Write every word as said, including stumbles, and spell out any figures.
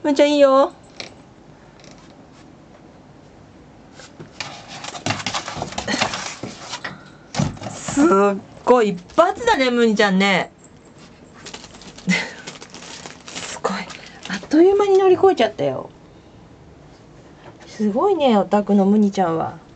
むーちゃんいいよ。すっごい一発だね、むにちゃんね。すごい。あっという間に乗り越えちゃったよ。すごいね、お宅のむにちゃんは。